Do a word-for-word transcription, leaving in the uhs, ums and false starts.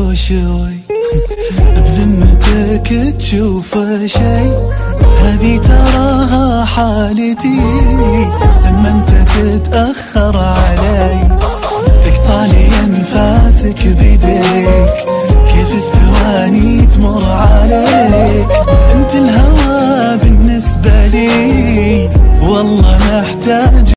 لو شوي بذمتك تشوفه شي، هذي تراها حالتي لما انت تتأخر